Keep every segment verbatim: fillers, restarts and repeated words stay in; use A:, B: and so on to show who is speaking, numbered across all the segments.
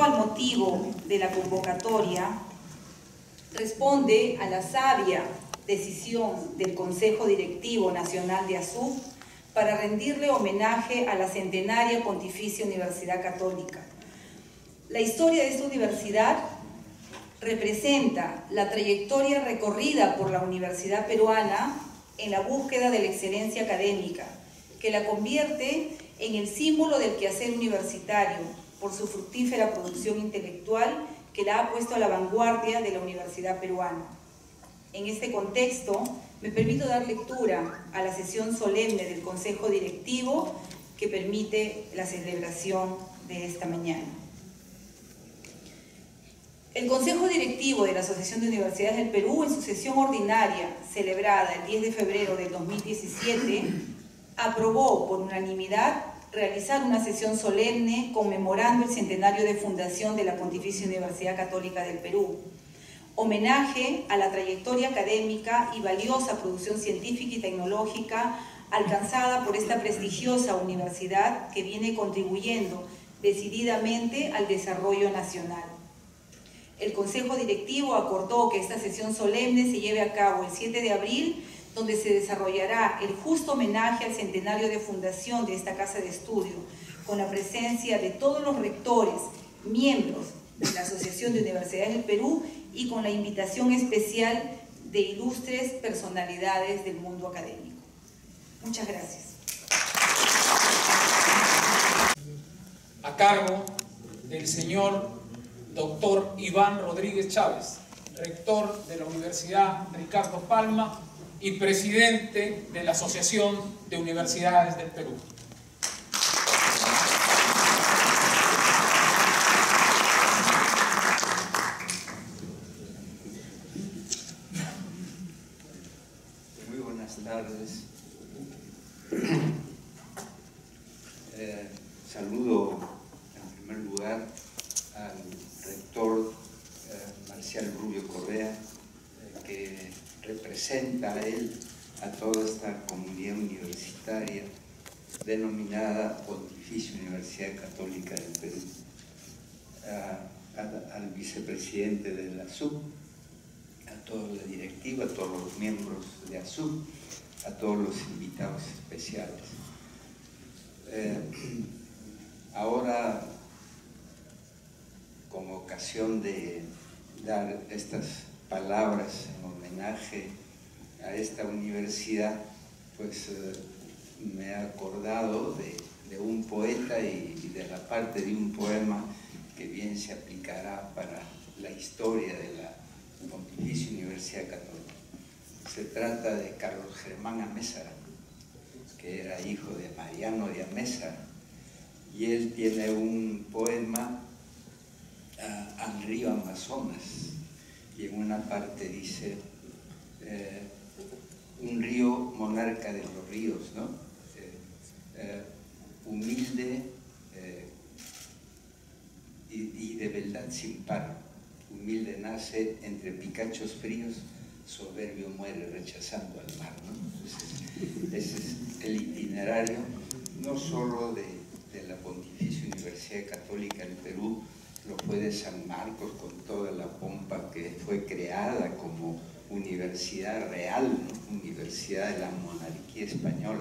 A: al motivo de la convocatoria responde a la sabia decisión del Consejo Directivo Nacional de ASUB para rendirle homenaje a la centenaria Pontificia Universidad Católica. La historia de esta universidad representa la trayectoria recorrida por la universidad peruana en la búsqueda de la excelencia académica, que la convierte en el símbolo del quehacer universitario por su fructífera producción intelectual que la ha puesto a la vanguardia de la universidad peruana. En este contexto, me permito dar lectura a la sesión solemne del Consejo Directivo que permite la celebración de esta mañana. El Consejo Directivo de la Asociación de Universidades del Perú, en su sesión ordinaria celebrada el diez de febrero del dos mil diecisiete, aprobó por unanimidad realizar una sesión solemne conmemorando el centenario de fundación de la Pontificia Universidad Católica del Perú, homenaje a la trayectoria académica y valiosa producción científica y tecnológica alcanzada por esta prestigiosa universidad que viene contribuyendo decididamente al desarrollo nacional. El Consejo Directivo acordó que esta sesión solemne se lleve a cabo el siete de abril, donde se desarrollará el justo homenaje al centenario de fundación de esta casa de estudio, con la presencia de todos los rectores, miembros de la Asociación de Universidades del Perú y con la invitación especial de ilustres personalidades del mundo académico. Muchas gracias.
B: A cargo del señor doctor Iván Rodríguez Chávez, rector de la Universidad Ricardo Palma y presidente de la Asociación de Universidades del Perú.
C: Muy buenas tardes. Eh, saludo en primer lugar al rector eh, Marcial Rubio Correa, eh, que representa a él a toda esta comunidad universitaria denominada Pontificia Universidad Católica del Perú, a, a, al vicepresidente de la ASUB, a toda la directiva, a todos los miembros de ASUB, a todos los invitados especiales. Eh, ahora, con ocasión de dar estas palabras en homenaje a esta universidad, pues eh, me he acordado de, de un poeta y, y de la parte de un poema que bien se aplicará para la historia de la Pontificia Universidad Católica. Se trata de Carlos Germán Amézara, que era hijo de Mariano de Amézara, y él tiene un poema uh, al río Amazonas, y en una parte dice eh, un río monarca de los ríos, ¿no? Eh, eh, humilde eh, y, y de beldad sin par, humilde nace entre picachos fríos, soberbio muere rechazando al mar, ¿no? Entonces, ese es el itinerario no solo de, de la Pontificia Universidad Católica del Perú, lo fue de San Marcos con toda la pompa que fue creada como universidad real, ¿no? Universidad de la monarquía española.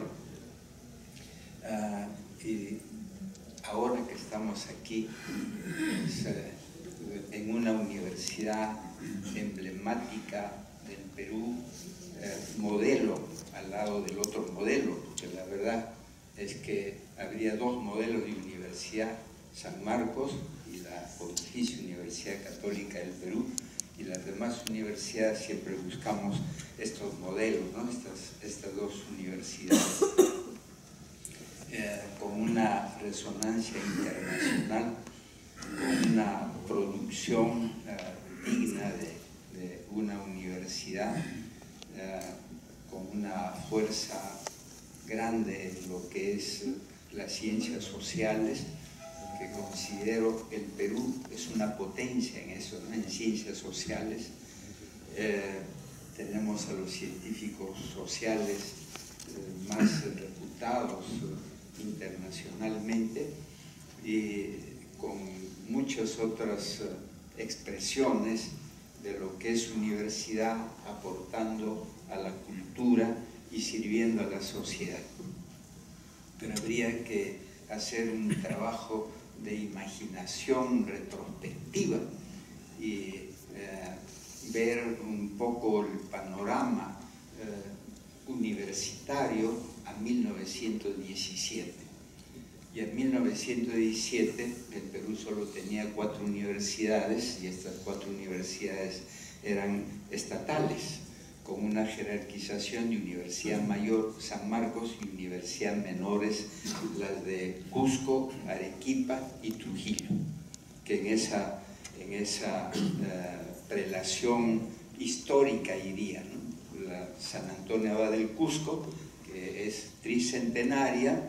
C: Uh, y ahora que estamos aquí, pues, uh, en una universidad emblemática del Perú, uh, modelo al lado del otro modelo, porque la verdad es que habría dos modelos de universidad, San Marcos y la Pontificia Universidad Católica del Perú, y las demás universidades siempre buscamos estos modelos, ¿no? estas, estas dos universidades eh, con una resonancia internacional, con una producción eh, digna de, de una universidad, eh, con una fuerza grande en lo que es las ciencias sociales, que considero que el Perú es una potencia en eso, ¿no? En ciencias sociales. Eh, tenemos a los científicos sociales eh, más reputados eh, internacionalmente, y con muchas otras expresiones de lo que es universidad, aportando a la cultura y sirviendo a la sociedad. Pero habría que hacer un trabajo de imaginación retrospectiva y eh, ver un poco el panorama eh, universitario a mil novecientos diecisiete. Y en mil novecientos diecisiete el Perú solo tenía cuatro universidades, y estas cuatro universidades eran estatales, con una jerarquización de Universidad Mayor San Marcos y Universidad Menores, las de Cusco, Arequipa y Trujillo, que en esa, en esa uh, relación histórica iría, ¿no? La San Antonio Abad del Cusco, que es tricentenaria,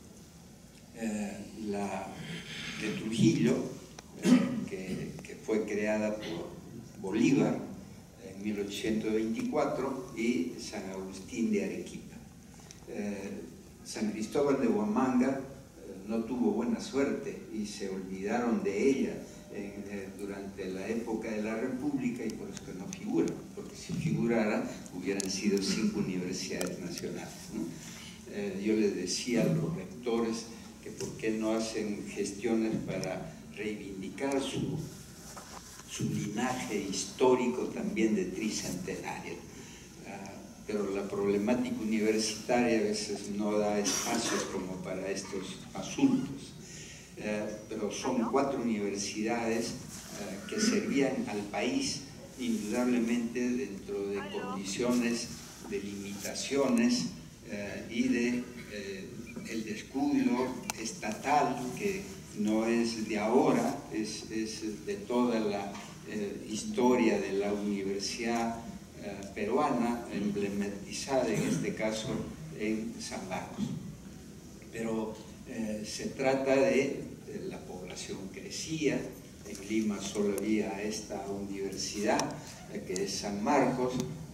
C: eh, la de Trujillo, eh, que, que fue creada por Bolívar en mil ochocientos veinticuatro, y San Agustín de Arequipa. Eh, San Cristóbal de Huamanga eh, no tuvo buena suerte y se olvidaron de ella en, eh, durante la época de la República, y por eso que no figura, porque si figurara hubieran sido cinco universidades nacionales, ¿no? Eh, yo les decía a los rectores que por qué no hacen gestiones para reivindicar su su linaje histórico también de tricentenario. Uh, pero la problemática universitaria a veces no da espacios como para estos asuntos. Uh, pero son cuatro universidades uh, que servían al país indudablemente dentro de condiciones de limitaciones uh, y de uh, el descuido estatal, que no es de ahora, es, es de toda la eh, historia de la universidad eh, peruana, emblematizada en este caso en San Marcos. Pero eh, se trata de, de la población crecía, en Lima solo había esta universidad eh, que es San Marcos,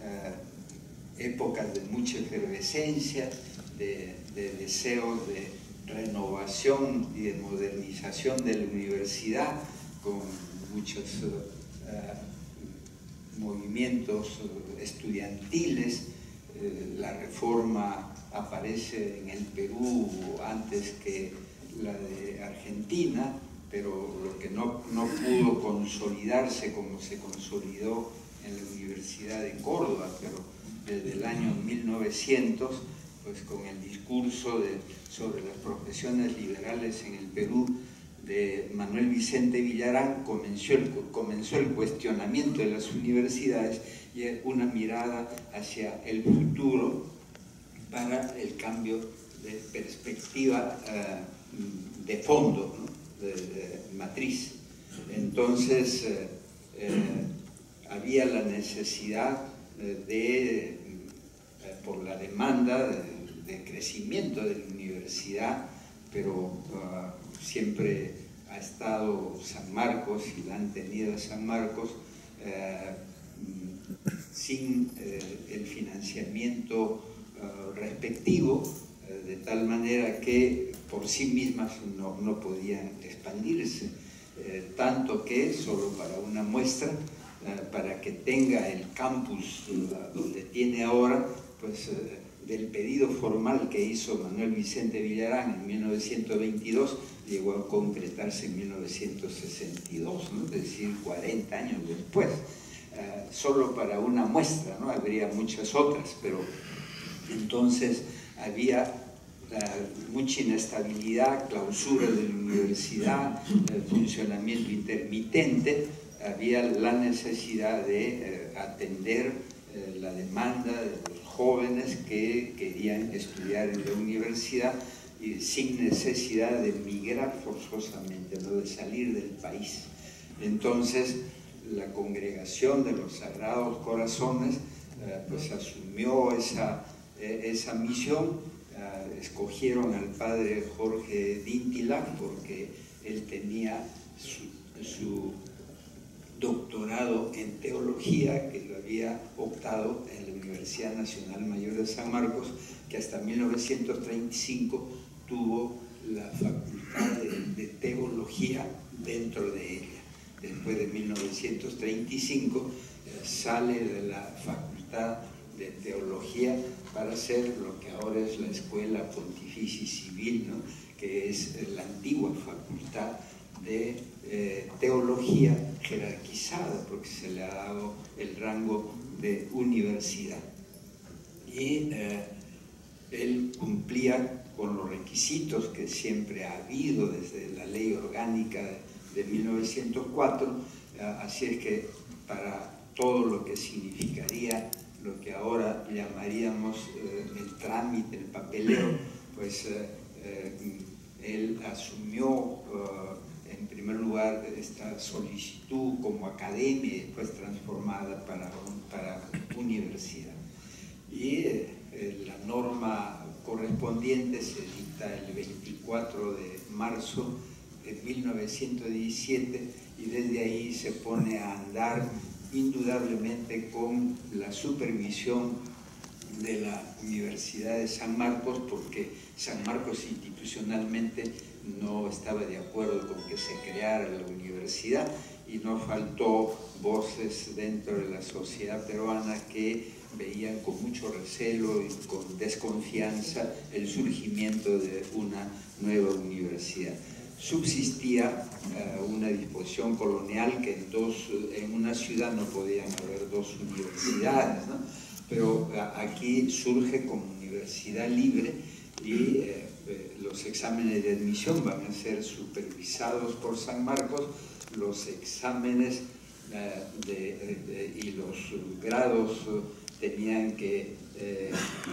C: eh, épocas de mucha efervescencia, de, de deseos de renovación y de modernización de la universidad, con muchos uh, movimientos estudiantiles. Uh, la reforma aparece en el Perú antes que la de Argentina, pero lo que no, no pudo consolidarse como se consolidó en la Universidad de Córdoba, pero desde el año mil novecientos, pues con el discurso de, sobre las profesiones liberales en el Perú de Manuel Vicente Villarán, comenzó el, comenzó el cuestionamiento de las universidades y una mirada hacia el futuro para el cambio de perspectiva uh, de fondo, ¿no? de, de matriz. Entonces eh, eh, había la necesidad de, de por la demanda de, de crecimiento de la universidad, pero uh, siempre ha estado San Marcos y la han tenido a San Marcos uh, sin uh, el financiamiento uh, respectivo, uh, de tal manera que por sí mismas no, no podían expandirse, uh, tanto que solo para una muestra, uh, para que tenga el campus uh, donde tiene ahora, pues eh, del pedido formal que hizo Manuel Vicente Villarán en mil novecientos veintidós, llegó a concretarse en mil novecientos sesenta y dos, ¿no? Es decir, cuarenta años después, eh, solo para una muestra, ¿no? Habría muchas otras, pero entonces había eh, mucha inestabilidad, clausura de la universidad, eh, funcionamiento intermitente, había la necesidad de eh, atender eh, la demanda de los jóvenes que querían estudiar en la universidad y sin necesidad de migrar forzosamente, no de salir del país. Entonces, la congregación de los Sagrados Corazones eh, pues asumió esa, eh, esa misión. Eh, escogieron al padre Jorge Dintila porque él tenía su, su doctorado en teología, que lo había optado en la Universidad Nacional Mayor de San Marcos, que hasta mil novecientos treinta y cinco tuvo la Facultad de, de Teología dentro de ella. Después de mil novecientos treinta y cinco eh, sale de la Facultad de Teología para hacer lo que ahora es la Escuela Pontificia Civil, ¿no? Que es la antigua Facultad de eh, Teología jerarquizada, porque se le ha dado el rango de universidad. Y eh, él cumplía con los requisitos que siempre ha habido desde la Ley Orgánica de mil novecientos cuatro, así es que para todo lo que significaría lo que ahora llamaríamos eh, el trámite, el papeleo, pues eh, eh, él asumió eh, en primer lugar esta solicitud como academia y después transformada para, para universidad. Y eh, la norma correspondiente se dicta el veinticuatro de marzo de mil novecientos diecisiete y desde ahí se pone a andar indudablemente con la supervisión de la Universidad de San Marcos, porque San Marcos institucionalmente no estaba de acuerdo con que se creara la universidad y no faltó voces dentro de la sociedad peruana que veían con mucho recelo y con desconfianza el surgimiento de una nueva universidad. Subsistía uh, una disposición colonial que en, dos, en una ciudad no podían haber dos universidades, ¿no? Pero uh, aquí surge como universidad libre y eh, eh, los exámenes de admisión van a ser supervisados por San Marcos, los exámenes uh, de, de, y los grados uh, tenían que eh,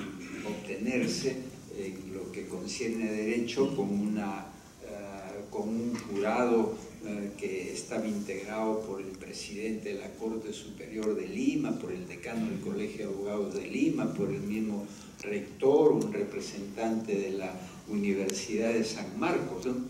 C: obtenerse en lo que concierne a derecho con una con un jurado eh, que estaba integrado por el presidente de la Corte Superior de Lima, por el decano del Colegio de Abogados de Lima, por el mismo rector, un representante de la Universidad de San Marcos, ¿no?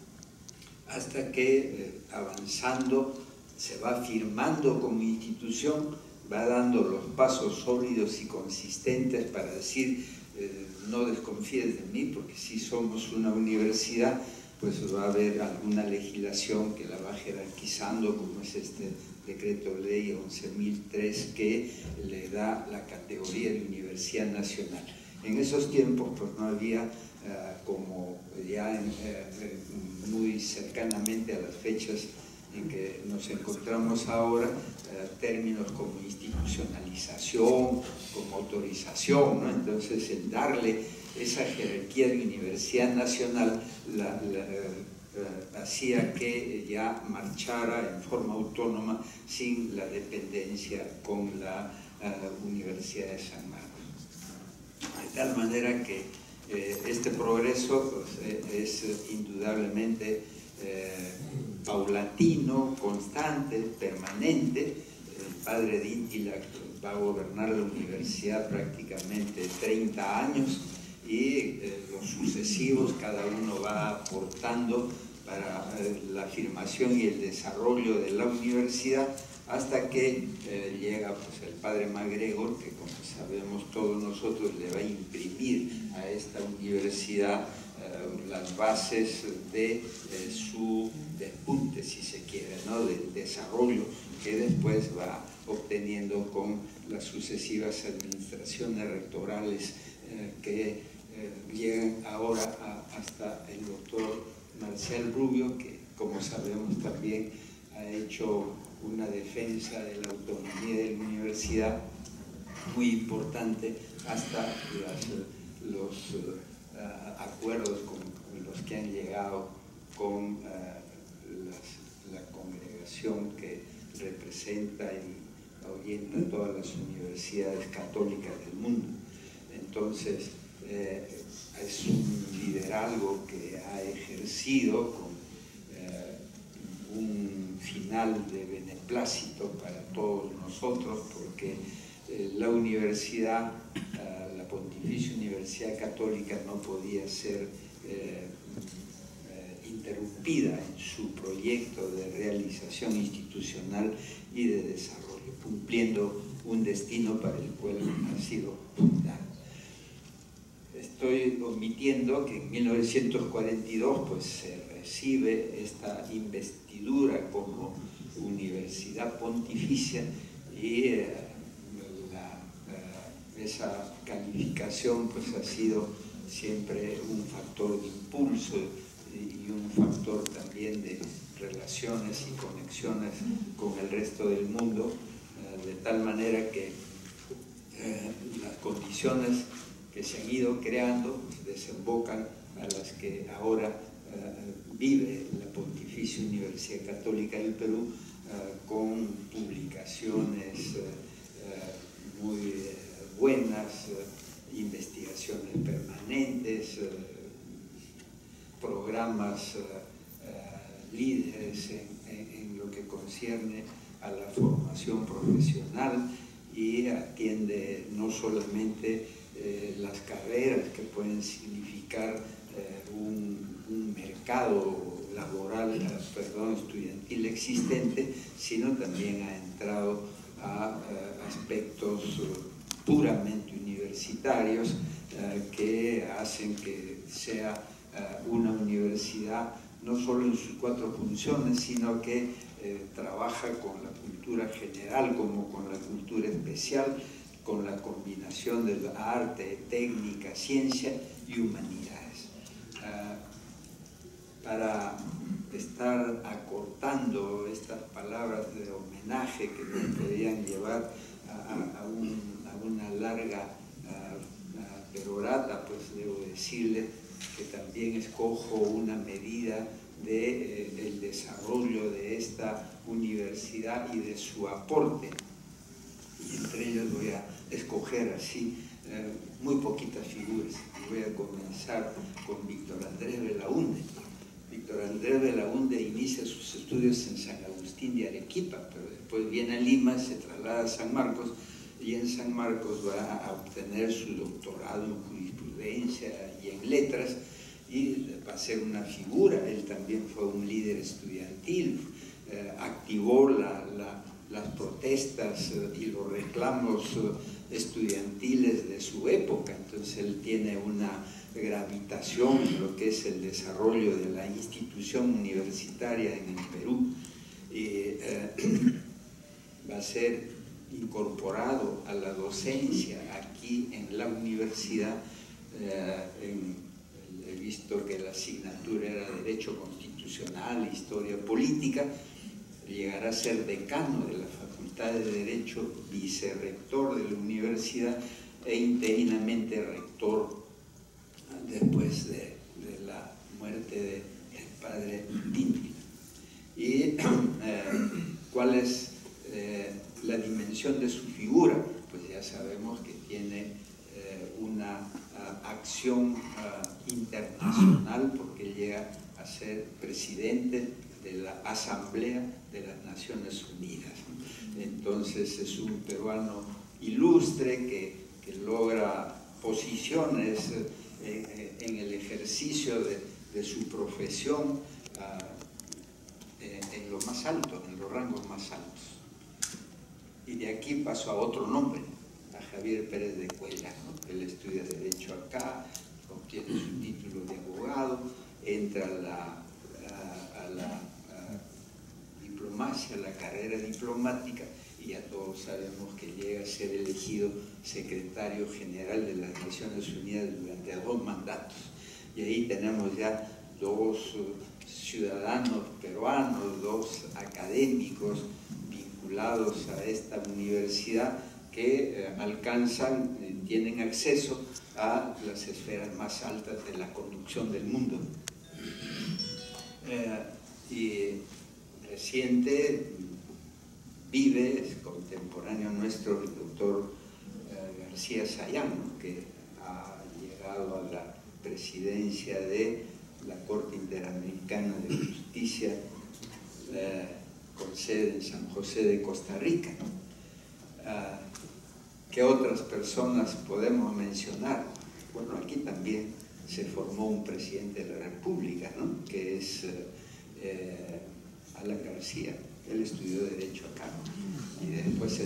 C: Hasta que eh, avanzando se va firmando como institución, va dando los pasos sólidos y consistentes para decir eh, no desconfíes de mí porque si somos una universidad pues va a haber alguna legislación que la va jerarquizando, como es este decreto ley once mil tres que le da la categoría de Universidad Nacional. En esos tiempos pues no había, uh, como ya en, uh, muy cercanamente a las fechas en que nos encontramos ahora, uh, términos como institucionalización, como autorización, ¿no? Entonces el darle esa jerarquía de Universidad Nacional la, la, uh, hacía que ya marchara en forma autónoma sin la dependencia con la uh, Universidad de San Marcos. De tal manera que eh, este progreso pues, eh, es indudablemente eh, paulatino, constante, permanente. El padre de Intila va a gobernar la universidad prácticamente treinta años y eh, los sucesivos cada uno va aportando para eh, la afirmación y el desarrollo de la universidad hasta que eh, llega pues, el padre MacGregor, que como sabemos todos nosotros le va a imprimir a esta universidad eh, las bases de eh, su despunte, si se quiere, ¿no? Del desarrollo que después va obteniendo con las sucesivas administraciones rectorales eh, que eh, llegan ahora a, hasta el doctor Marcial Rubio, que como sabemos también ha hecho una defensa de la autonomía de la universidad muy importante hasta las, los uh, acuerdos con los que han llegado con uh, las, la congregación que representa y orienta todas las universidades católicas del mundo. Entonces, eh, es un liderazgo que ha ejercido con eh, un final de beneplácito para todos nosotros, porque eh, la universidad, eh, la Pontificia Universidad Católica no podía ser eh, eh, interrumpida en su proyecto de realización institucional y de desarrollo, cumpliendo un destino para el cual ha sido fundada. estoy omitiendo que en mil novecientos cuarenta y dos pues, se recibe esta investidura como Universidad Pontificia y eh, la, eh, esa calificación pues, ha sido siempre un factor de impulso y un factor también de relaciones y conexiones con el resto del mundo, eh, de tal manera que eh, las condiciones que se han ido creando pues, desembocan a las que ahora eh, vive la Pontificia Universidad Católica del Perú, eh, con publicaciones eh, eh, muy eh, buenas, eh, investigaciones permanentes, eh, programas eh, eh, líderes en, en, en lo que concierne a la formación profesional y atiende no solamente eh, las carreras que pueden significar eh, un, un mercado laboral, perdón, estudiantil existente, sino también ha entrado a eh, aspectos puramente universitarios eh, que hacen que sea eh, una universidad no solo en sus cuatro funciones, sino que eh, trabaja con la cultura general como con la cultura especial, con la combinación de la arte, técnica, ciencia y humanidades. Uh, para estar acortando estas palabras de homenaje que nos podían llevar a, a, a, un, a una larga uh, uh, perorata, pues debo decirle que también escojo una medida de, eh, del desarrollo de esta universidad y de su aporte. Y entre ellos voy a escoger así eh, muy poquitas figuras. Voy a comenzar con Víctor Andrés Belaúnde. Víctor Andrés Belaúnde inicia sus estudios en San Agustín de Arequipa, pero después viene a Lima, se traslada a San Marcos y en San Marcos va a obtener su doctorado en jurisprudencia y en letras y va a ser una figura. Él también fue un líder estudiantil, eh, activó la, la las protestas y los reclamos estudiantiles de su época, entonces él tiene una gravitación en lo que es el desarrollo de la institución universitaria en el Perú. Y, eh, va a ser incorporado a la docencia aquí en la universidad. Eh, en, he visto que la asignatura era Derecho Constitucional, Historia Política. Llegará a ser decano de la Facultad de Derecho, vicerrector de la universidad e interinamente rector después de, de la muerte de, del padre Díntima. ¿Y eh, cuál es eh, la dimensión de su figura? Pues ya sabemos que tiene eh, una uh, acción uh, internacional, porque llega a ser presidente de la Asamblea de las Naciones Unidas. Entonces es un peruano ilustre que, que logra posiciones eh, en el ejercicio de, de su profesión uh, en, en lo más alto, en los rangos más altos. Y de aquí paso a otro nombre, a Javier Pérez de Cuellar, ¿no? Él estudia Derecho acá, obtiene su título de abogado, entra a la, a, a la diplomacia, la carrera diplomática, y ya todos sabemos que llega a ser elegido secretario general de las Naciones Unidas durante dos mandatos. Y ahí tenemos ya dos ciudadanos peruanos, dos académicos vinculados a esta universidad que eh, alcanzan, eh, tienen acceso a las esferas más altas de la conducción del mundo. Eh, y reciente vive, es contemporáneo nuestro, el doctor eh, García Sayán, ¿no? Que ha llegado a la presidencia de la Corte Interamericana de Justicia eh, con sede en San José de Costa Rica, ¿no? Ah, ¿qué otras personas podemos mencionar? Bueno, aquí también se formó un presidente de la República, ¿no? Que es eh, eh, Alan García. Él estudió Derecho acá y después se trasladó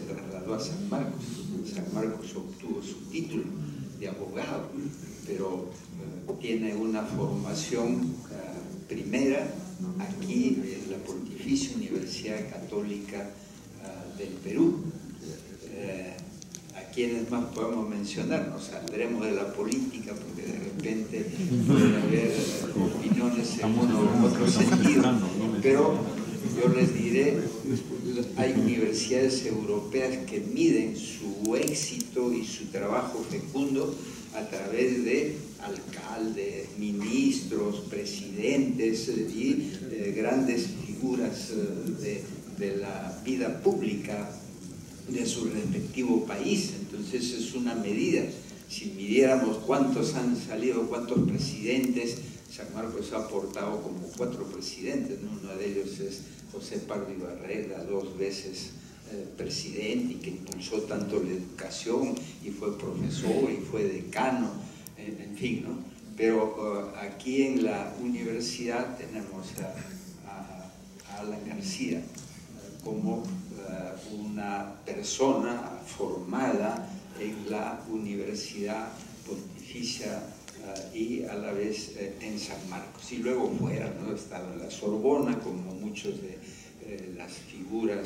C: trasladó a San Marcos. En San Marcos obtuvo su título de abogado, pero eh, tiene una formación uh, primera aquí en la Pontificia Universidad Católica uh, del Perú. Eh, ¿A quiénes más podemos mencionar? No saldremos de la política porque de repente puede haber opiniones en uno u otro sentido, pero yo les diré, hay universidades europeas que miden su éxito y su trabajo fecundo a través de alcaldes, ministros, presidentes y eh, grandes figuras eh, de, de la vida pública de su respectivo país. Entonces es una medida. Si midiéramos cuántos han salido, cuántos presidentes, San Marcos ha aportado como cuatro presidentes, ¿no? Uno de ellos es José Pardo Ibarreda, dos veces eh, presidente, y que impulsó tanto la educación, y fue profesor, y fue decano, eh, en fin, ¿no? Pero uh, aquí en la universidad tenemos a, a, a Alan García uh, como uh, una persona formada en la Universidad Pontificia uh, y a la vez uh, en San Marcos. Y luego fuera, ¿no? He estado en la Sorbona, como muchos de eh, las figuras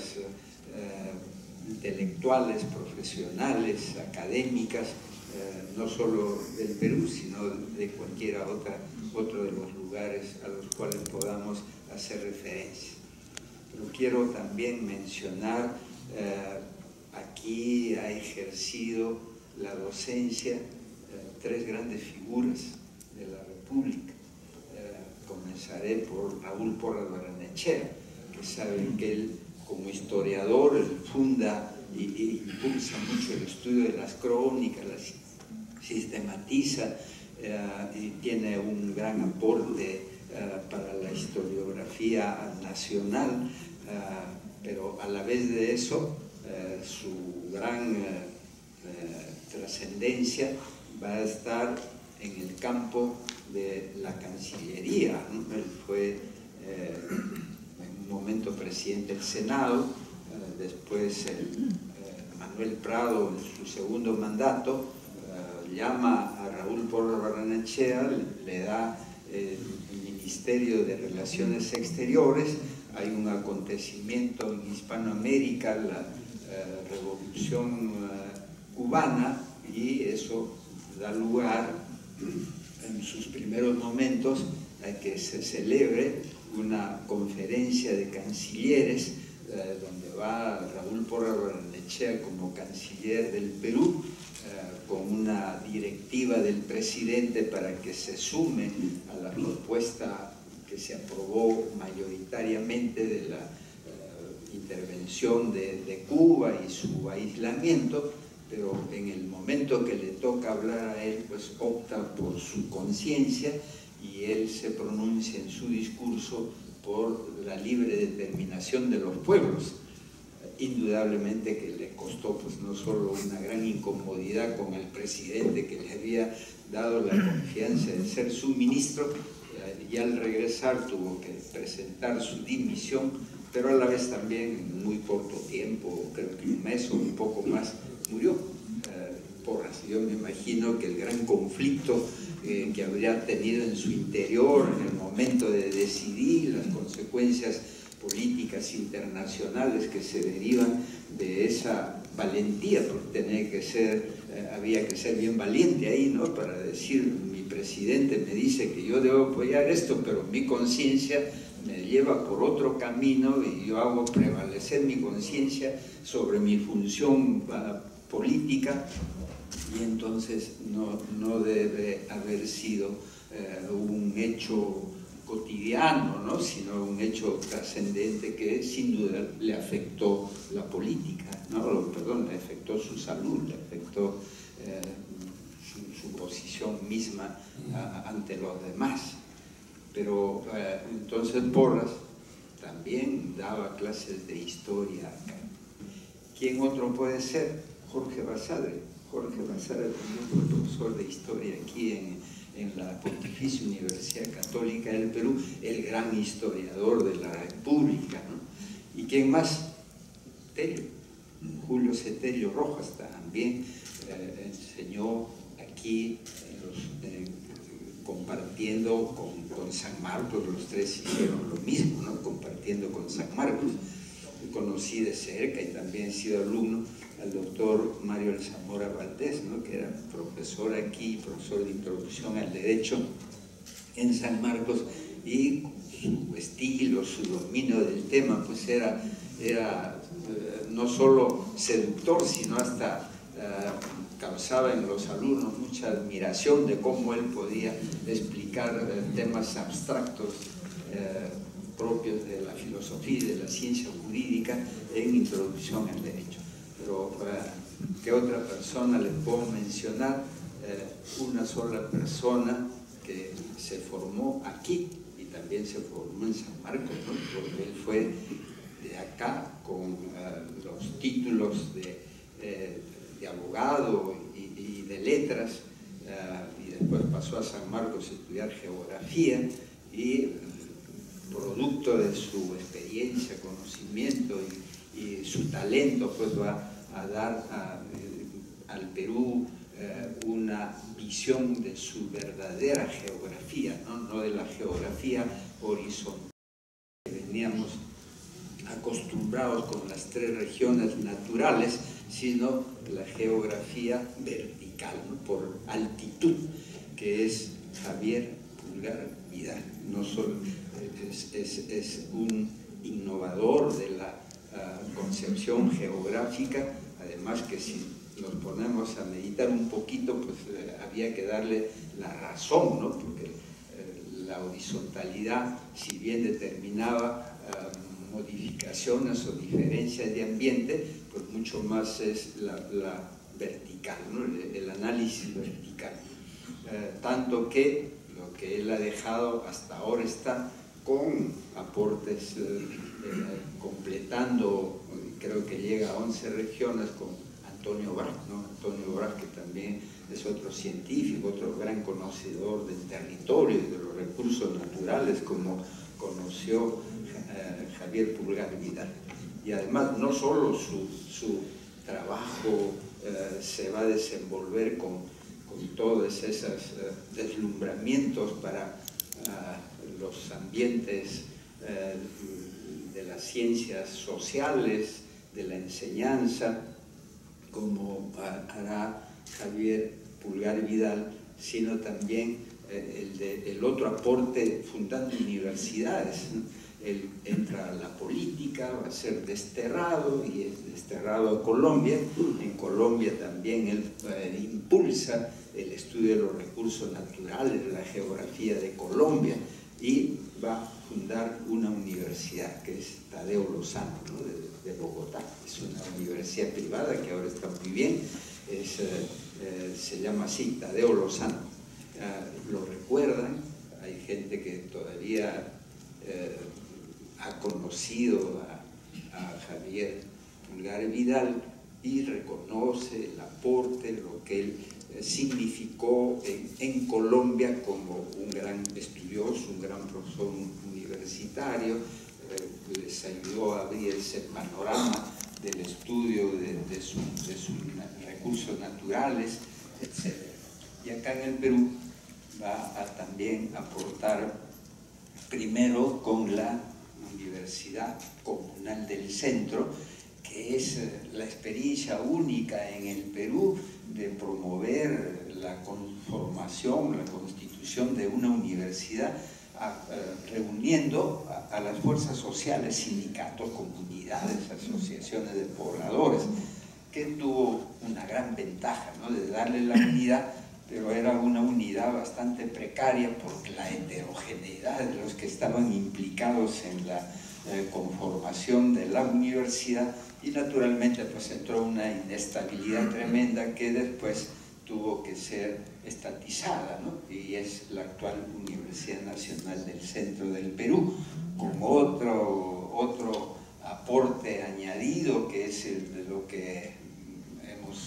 C: uh, intelectuales, profesionales, académicas, eh, no solo del Perú, sino de cualquiera otra, otro de los lugares a los cuales podamos hacer referencia. Pero quiero también mencionar, eh, aquí ha ejercido la docencia eh, tres grandes figuras de la República. Eh, comenzaré por Raúl Porras Barrenechea, que saben que él, como historiador, él funda y, y impulsa mucho el estudio de las crónicas, las sistematiza eh, y tiene un gran aporte eh, para la historiografía nacional, eh, pero a la vez de eso, eh, su gran eh, eh, trascendencia va a estar en el campo de la Cancillería, ¿no? Él fue eh, en un momento presidente del Senado, eh, después el, eh, Manuel Prado en su segundo mandato eh, llama a Raúl Porras Barrenechea, le, le da eh, el Ministerio de Relaciones Exteriores. Hay un acontecimiento en Hispanoamérica, la eh, Revolución eh, Cubana, y eso da lugar en sus primeros momentos a que se celebre una conferencia de cancilleres eh, donde va Raúl Porras Barrenechea como canciller del Perú, eh, con una directiva del presidente para que se sume a la propuesta que se aprobó mayoritariamente de la eh, intervención de, de Cuba y su aislamiento, pero en el momento que le toca hablar a él, pues opta por su conciencia y él se pronuncia en su discurso por la libre determinación de los pueblos. Indudablemente que le costó pues no solo una gran incomodidad con el presidente que le había dado la confianza de ser su ministro, y al regresar tuvo que presentar su dimisión, pero a la vez también en muy corto tiempo, creo que un mes o un poco más, murió eh, Porras. Yo me imagino que el gran conflicto eh, que habría tenido en su interior en el momento de decidir, las consecuencias políticas internacionales que se derivan de esa valentía, porque tenía que ser, eh, había que ser bien valiente ahí, ¿no? Para decir, mi presidente me dice que yo debo apoyar esto, pero mi conciencia me lleva por otro camino y yo hago prevalecer mi conciencia sobre mi función uh, política, y entonces no, no debe haber sido uh, un hecho cotidiano, ¿no? Sino un hecho trascendente que sin duda le afectó la política, ¿no? Perdón, le afectó su salud, le afectó eh, su, su posición misma a, ante los demás. Pero eh, entonces Porras también daba clases de historia acá. ¿Quién otro puede ser? Jorge Basadre. Jorge Basadre también fue profesor de historia aquí en, en la Pontificia Universidad Católica del Perú, el gran historiador de la República, ¿no? ¿Y quién más? Tello, Julio Cetelio Rojas también eh, enseñó aquí, en los, eh, compartiendo con, con San Marcos, los tres hicieron lo mismo, ¿no? Compartiendo con San Marcos. Conocí de cerca y también he sido alumno al doctor Mario Zamora Valdés, ¿no? Que era profesor aquí, profesor de introducción al derecho en San Marcos, y su estilo, su dominio del tema, pues era, era eh, no solo seductor, sino hasta eh, causaba en los alumnos mucha admiración de cómo él podía explicar eh, temas abstractos eh, propios de la filosofía y de la ciencia jurídica en introducción al derecho. Pero eh, ¿qué otra persona le puedo mencionar? Eh, una sola persona que se formó aquí y también se formó en San Marcos, ¿no? Porque él fue de acá con uh, los títulos de, eh, de abogado y, y de letras, uh, y después pasó a San Marcos a estudiar geografía, y producto de su experiencia, conocimiento y, y su talento, pues va a dar a, eh, al Perú eh, una visión de su verdadera geografía, ¿no? No de la geografía horizontal que veníamos acostumbrados con las tres regiones naturales, sino la geografía vertical, ¿no? Por altitud, que es Javier Pulgar Vidal. No solo es, es, es un innovador de la uh, concepción geográfica, además que si nos ponemos a meditar un poquito, pues eh, había que darle la razón, ¿no? Porque eh, la horizontalidad, si bien determinaba uh, modificaciones o diferencias de ambiente, pues mucho más es la, la vertical, ¿no? el, el análisis vertical. Eh, tanto que lo que él ha dejado hasta ahora está con aportes, eh, eh, completando, creo que llega a once regiones, con Antonio Braz, ¿no? Antonio Braz, que también es otro científico, otro gran conocedor del territorio y de los recursos naturales, como conoció eh, Javier Pulgar Vidal. Y además, no solo su, su trabajo eh, se va a desenvolver con, con todos esos eh, deslumbramientos para eh, los ambientes eh, de las ciencias sociales, de la enseñanza, como hará Javier Pulgar Vidal, sino también eh, el, de, el otro aporte fundando universidades, ¿no? Él entra a la política, va a ser desterrado y es desterrado a Colombia. En Colombia también él eh, impulsa el estudio de los recursos naturales, la geografía de Colombia, y va a fundar una universidad que es Tadeo Lozano, ¿no? de, de Bogotá. Es una universidad privada que ahora está muy bien, es, eh, eh, se llama así, Tadeo Lozano. Eh, lo recuerdan, hay gente que todavía eh, ha conocido a, a Javier Pulgar Vidal y reconoce el aporte, lo que él eh, significó en, en Colombia como un gran estudioso, un gran profesor universitario. Eh, les ayudó a abrir ese panorama del estudio de, de, su, de sus recursos naturales, etcétera. Y acá en el Perú va a también aportar primero con la Universidad Comunal del Centro, que es la experiencia única en el Perú de promover la conformación, la constitución de una universidad, a, a, reuniendo a, a las fuerzas sociales, sindicatos, comunidades, asociaciones de pobladores, que tuvo una gran ventaja, ¿no? De darle la unidad, pero era una unidad bastante precaria por la heterogeneidad de los que estaban implicados en la eh, conformación de la universidad, y naturalmente pues entró una inestabilidad tremenda que después tuvo que ser estatizada, ¿no? Y es la actual Universidad Nacional del Centro del Perú, con otro, otro aporte añadido, que es el de lo que hemos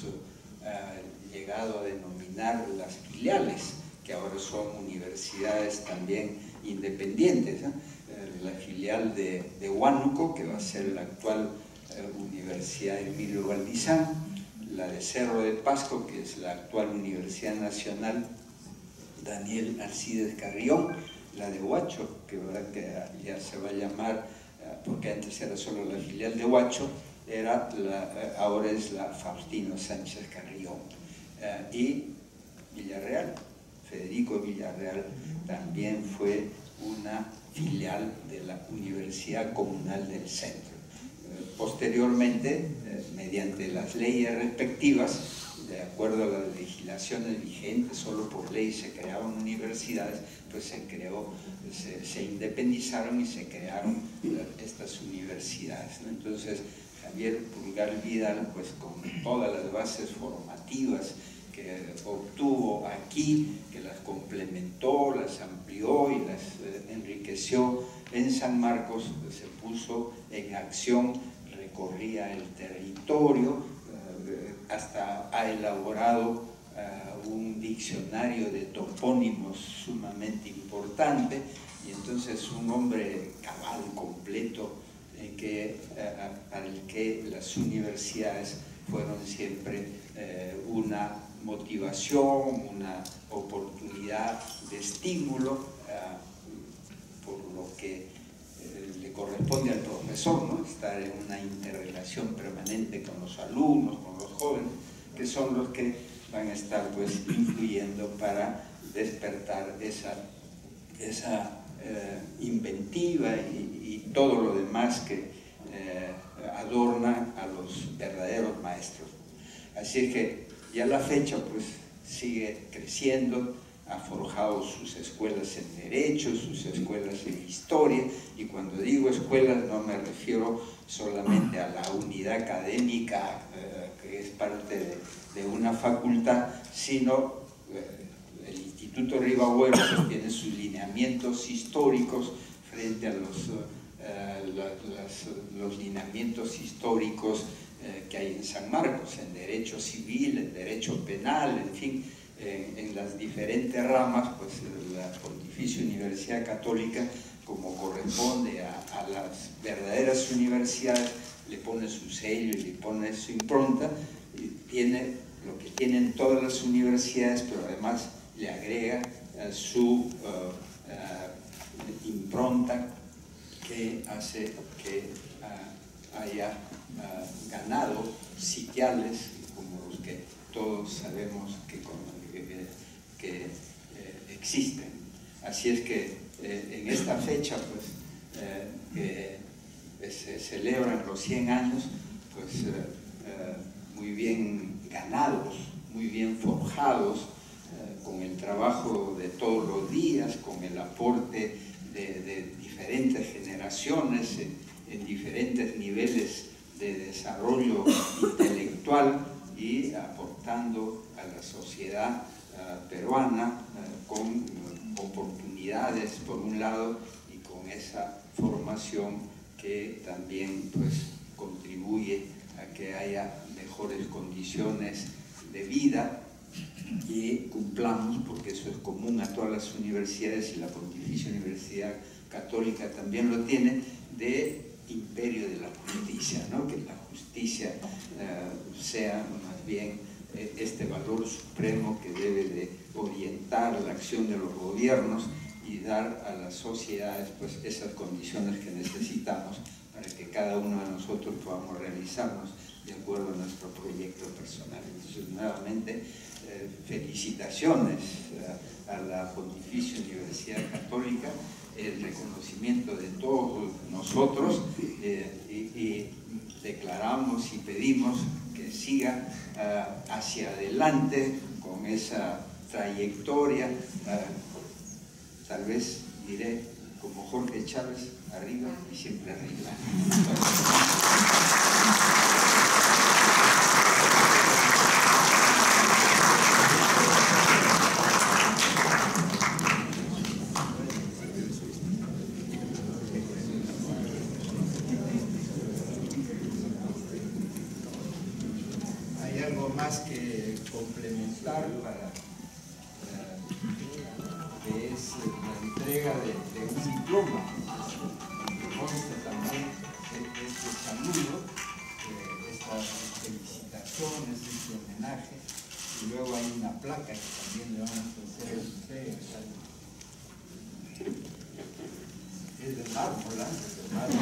C: uh, llegado a denominar las filiales, que ahora son universidades también independientes, ¿no? La filial de, de Huánuco, que va a ser la actual eh, Universidad Emilio Valdizán, la de Cerro de Pasco, que es la actual Universidad Nacional Daniel Alcides Carrión, la de Huacho, que, ¿verdad? que ya se va a llamar, porque antes era solo la filial de Huacho, era la, ahora es la Faustino Sánchez Carrión. Uh, y Villarreal, Federico Villarreal, también fue una filial de la Universidad Comunal del Centro. Uh, posteriormente, uh, mediante las leyes respectivas, de acuerdo a las legislaciones vigentes, solo por ley se creaban universidades, pues se creó, se, se independizaron y se crearon estas universidades, ¿no? Entonces, Javier Pulgar Vidal, pues con todas las bases formativas que obtuvo aquí, que las complementó, las amplió y las eh, enriqueció en San Marcos, pues, se puso en acción, recorría el territorio, eh, hasta ha elaborado uh, un diccionario de topónimos sumamente importante, y entonces un hombre cabal, completo, en que, uh, para el que las universidades fueron siempre uh, una motivación, una oportunidad de estímulo, uh, por lo que uh, le corresponde al profesor, ¿no? Estar en una interrelación permanente con los alumnos, con los jóvenes, que son los que van a estar pues influyendo para despertar esa, esa eh, inventiva y, y todo lo demás que eh, adorna a los verdaderos maestros. Así es que ya la fecha pues sigue creciendo, ha forjado sus escuelas en Derecho, sus escuelas en Historia, y cuando digo escuelas no me refiero solamente a la unidad académica eh, que es parte de, de una facultad, sino eh, el Instituto Ribagüero tiene sus lineamientos históricos frente a los, eh, la, las, los lineamientos históricos eh, que hay en San Marcos, en Derecho Civil, en Derecho Penal, en fin, eh, en las diferentes ramas, pues la Pontificia Universidad Católica, como corresponde a, a las verdaderas universidades, le pone su sello y le pone su impronta, y tiene lo que tienen todas las universidades, pero además le agrega uh, su uh, uh, impronta que hace que uh, haya uh, ganado sitiales como los que todos sabemos que, que, que eh, existen. Así es que eh, en esta fecha, pues, eh, que se celebran los cien años, pues eh, eh, muy bien ganados, muy bien forjados, eh, con el trabajo de todos los días, con el aporte de, de diferentes generaciones, en, en diferentes niveles de desarrollo intelectual, y aportando a la sociedad uh, peruana uh, con uh, oportunidades por un lado, y con esa formación que también pues contribuye a que haya mejores condiciones de vida, y cumplamos, porque eso es común a todas las universidades y la Pontificia Universidad Católica también lo tiene, de imperio de la justicia, ¿no? Que la justicia uh, sea más bien eh, este valor supremo que debe de orientar la acción de los gobiernos y dar a las sociedades pues esas condiciones que necesitamos para que cada uno de nosotros podamos realizarnos de acuerdo a nuestro proyecto personal. Entonces, nuevamente, eh, felicitaciones a, a la Pontificia Universidad Católica, el reconocimiento de todos nosotros, eh, y, y declaramos y pedimos que siga uh, hacia adelante con esa trayectoria, uh, tal vez diré como Jorge Chávez, arriba y siempre arriba. Más que complementar para, para que es la entrega de, de un diploma que consta también de este saludo,
D: placa que también le vamos a hacer a usted. Es de mármol, antes de mármol.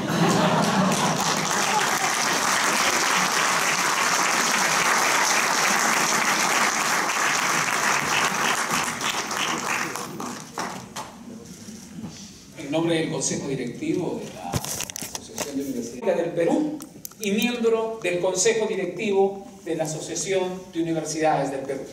B: En nombre del Consejo Directivo de la Asociación de Universidades del Perú y miembro del Consejo Directivo de la Asociación de Universidades del Perú.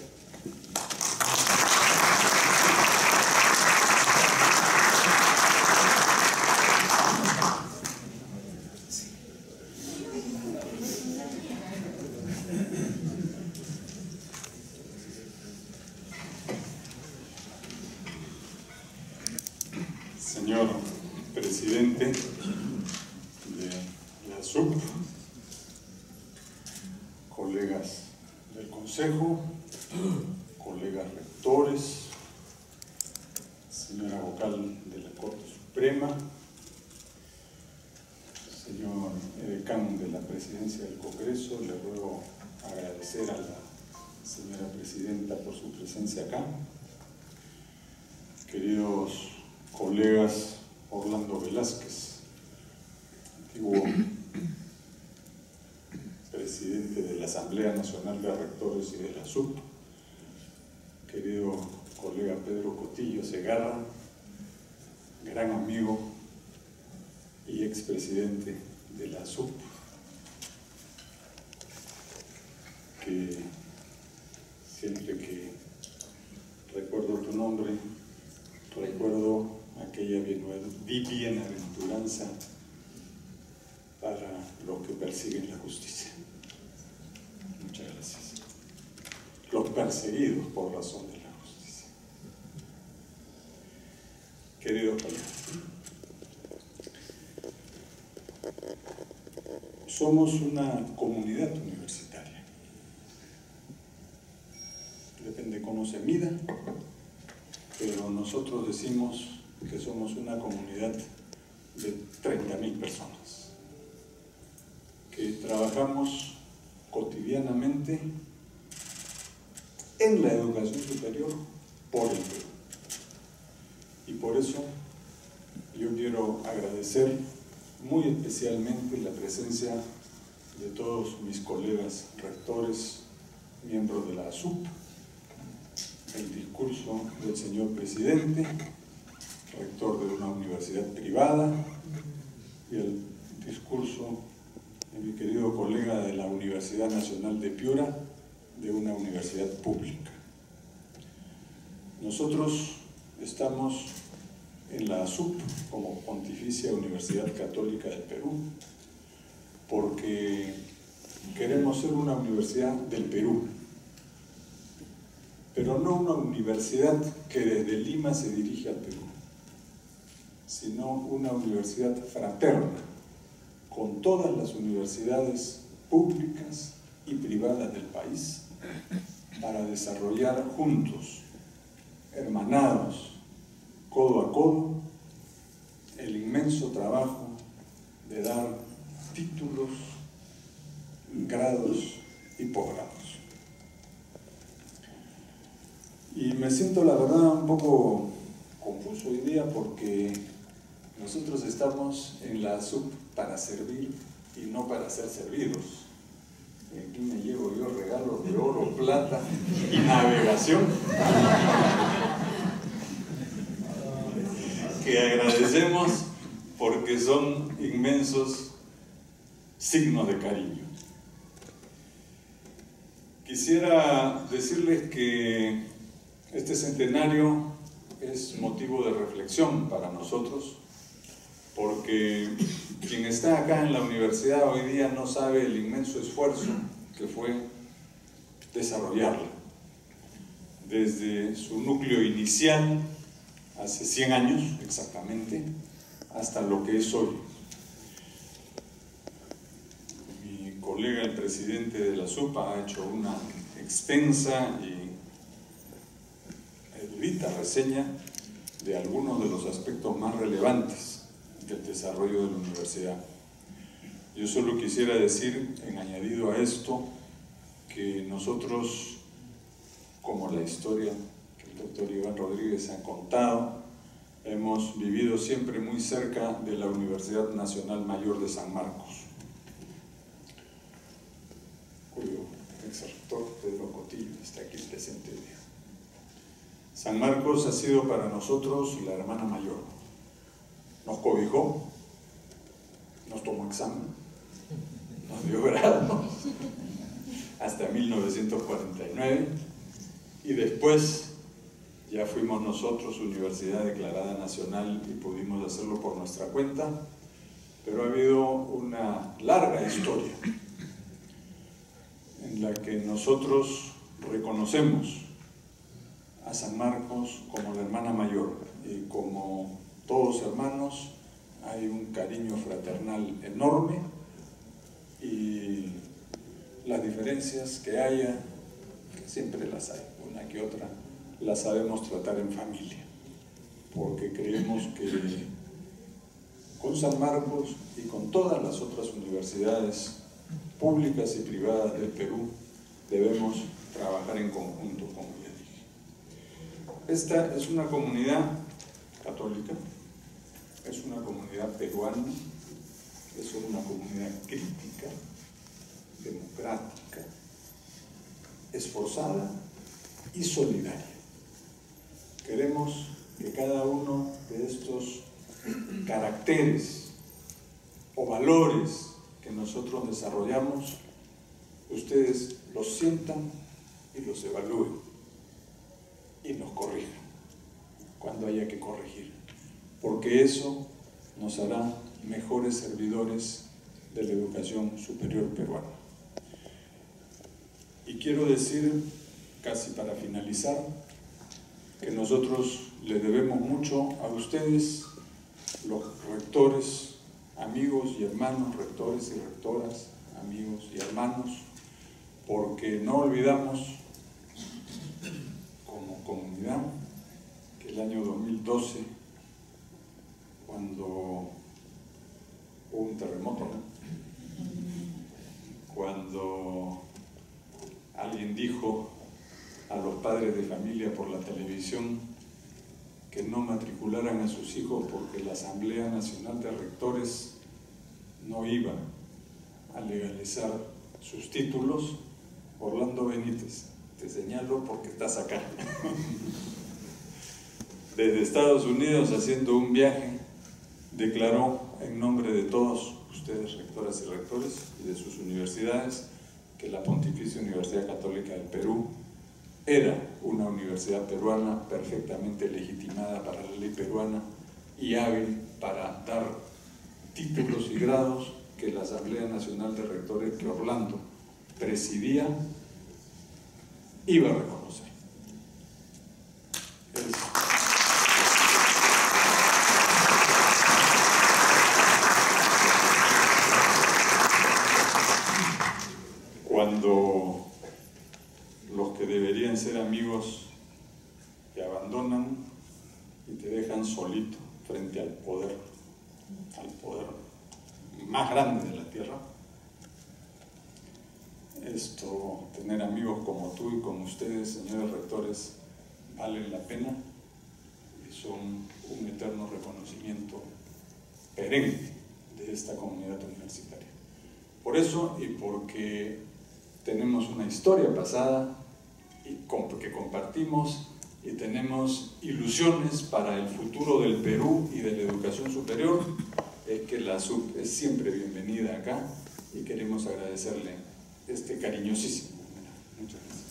E: Señor presidente de la S U P, colegas del Consejo, colegas rectores, señora vocal de la Corte Suprema, señor edecán de la Presidencia del Congreso, le ruego agradecer a la señora presidenta por su presencia acá. Queridos colegas, Orlando Velázquez, antiguo presidente de la Asamblea Nacional de Rectores y de la S U P, querido colega Pedro Cotillo Segarra, gran amigo y expresidente de la S U P, que siempre que recuerdo tu nombre, recuerdo aquella bienaventuranza para los que persiguen la justicia. Muchas gracias. Los perseguidos por razón de la justicia. Queridos colegas, somos una comunidad universitaria. Depende cómo se mida, pero nosotros decimos que somos una comunidad de treinta mil personas, que trabajamos cotidianamente en la educación superior por el Perú. Y por eso yo quiero agradecer muy especialmente la presencia de todos mis colegas rectores, miembros de la S U P, el discurso del señor presidente, rector de una universidad privada, y el discurso de mi querido colega de la Universidad Nacional de Piura, de una universidad pública. Nosotros estamos en la S U P como Pontificia Universidad Católica del Perú porque queremos ser una universidad del Perú, pero no una universidad que desde Lima se dirige al Perú, sino una universidad fraterna con todas las universidades públicas y privadas del país para desarrollar juntos, hermanados, codo a codo, el inmenso trabajo de dar títulos, grados y posgrados. Y me siento, la verdad, un poco confuso hoy día porque nosotros estamos en la S U P para servir y no para ser servidos. Y aquí me llevo yo regalos de oro, plata y navegación que agradecemos porque son inmensos signos de cariño. Quisiera decirles que este centenario es motivo de reflexión para nosotros, porque quien está acá en la universidad hoy día no sabe el inmenso esfuerzo que fue desarrollarla. Desde su núcleo inicial, hace cien años exactamente, hasta lo que es hoy. Mi colega, el presidente de la S U P, ha hecho una extensa y erudita reseña de algunos de los aspectos más relevantes del desarrollo de la universidad. Yo solo quisiera decir, en añadido a esto, que nosotros como la historia que el doctor Iván Rodríguez ha contado. Hemos vivido siempre muy cerca de la Universidad Nacional Mayor de San Marcos, cuyo ex-rector Pedro Cotillo está aquí presente hoy día. San Marcos ha sido para nosotros la hermana mayor. Nos cobijó, nos tomó examen, nos dio grado hasta mil novecientos cuarenta y nueve, y después ya fuimos nosotros universidad declarada nacional y pudimos hacerlo por nuestra cuenta, pero ha habido una larga historia en la que nosotros reconocemos a San Marcos como la hermana mayor, y como todos hermanos hay un cariño fraternal enorme, y las diferencias que haya, que siempre las hay, una que otra, las sabemos tratar en familia, porque creemos que con San Marcos y con todas las otras universidades públicas y privadas del Perú debemos trabajar en conjunto, como ya dije. Esta es una comunidad católica, es una comunidad peruana, es una comunidad crítica, democrática, esforzada y solidaria. Queremos que cada uno de estos caracteres o valores que nosotros desarrollamos, ustedes los sientan y los evalúen y nos corrijan cuando haya que corregir, porque eso nos hará mejores servidores de la educación superior peruana. Y quiero decir, casi para finalizar, que nosotros le debemos mucho a ustedes, los rectores, amigos y hermanos, rectores y rectoras, amigos y hermanos, porque no olvidamos como comunidad que el año dos mil doce, cuando hubo un terremoto, ¿no? Cuando alguien dijo a los padres de familia por la televisión que no matricularan a sus hijos porque la Asamblea Nacional de Rectores no iba a legalizar sus títulos, Orlando Benítez, te señalo porque estás acá, desde Estados Unidos haciendo un viaje, declaró en nombre de todos ustedes, rectoras y rectores, y de sus universidades, que la Pontificia Universidad Católica del Perú era una universidad peruana perfectamente legitimada para la ley peruana y hábil para dar títulos y grados que la Asamblea Nacional de Rectores que Orlando presidía iba a reconocer. Es... Cuando los que deberían ser amigos te abandonan y te dejan solito frente al poder, al poder más grande de la tierra, esto, tener amigos como tú y como ustedes, señores rectores, valen la pena y son un eterno reconocimiento perenne de esta comunidad universitaria. Por eso y porque tenemos una historia pasada y que compartimos y tenemos ilusiones para el futuro del Perú y de la educación superior, es que la S U P es siempre bienvenida acá y queremos agradecerle este cariñosísimo homenaje. Muchas gracias.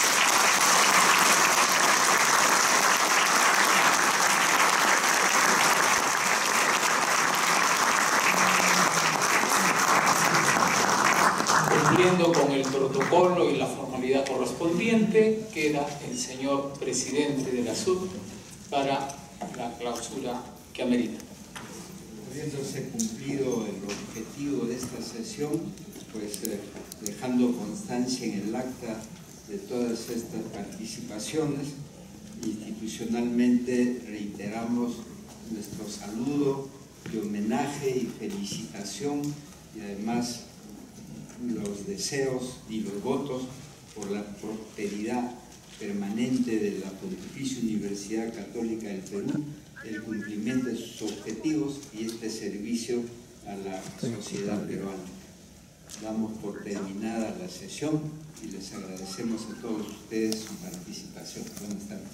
B: Cumpliendo con el protocolo y la formalidad correspondiente, queda el señor presidente de la S U P para la clausura que amerita.
C: Habiéndose cumplido el objetivo de esta sesión, pues eh, dejando constancia en el acta de todas estas participaciones, institucionalmente reiteramos nuestro saludo de homenaje y felicitación, y además los deseos y los votos por la prosperidad permanente de la Pontificia Universidad Católica del Perú, el cumplimiento de sus objetivos y este servicio a la sociedad peruana. Damos por terminada la sesión y les agradecemos a todos ustedes su participación. Buenas tardes.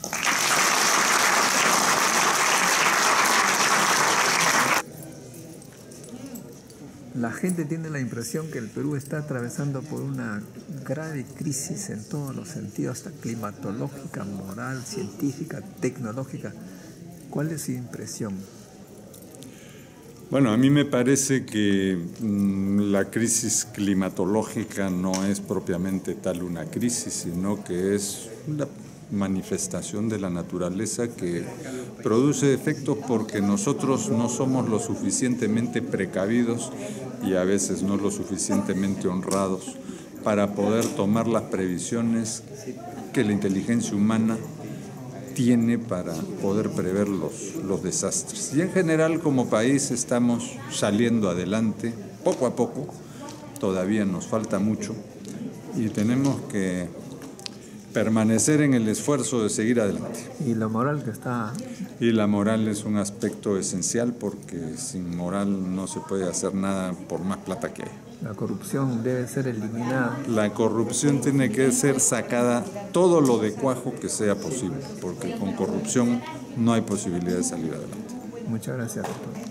F: La gente tiene la impresión que el Perú está atravesando por una grave crisis en todos los sentidos, hasta climatológica, moral, científica, tecnológica. ¿Cuál es su impresión?
E: Bueno, a mí me parece que mmm, la crisis climatológica no es propiamente tal una crisis, sino que es una manifestación de la naturaleza que produce efectos porque nosotros no somos lo suficientemente precavidos y a veces no lo suficientemente honrados para poder tomar las previsiones que la inteligencia humana tiene para poder prever los, los desastres. Y en general como país estamos saliendo adelante poco a poco, todavía nos falta mucho y tenemos que permanecer en el esfuerzo de seguir adelante.
F: Y la moral que está...
E: Y la moral es un aspecto esencial porque sin moral no se puede hacer nada por más plata que hay.
F: La corrupción debe ser eliminada.
E: La corrupción tiene que ser sacada todo lo de cuajo que sea posible, porque con corrupción no hay posibilidad de salir adelante.
F: Muchas gracias, doctor.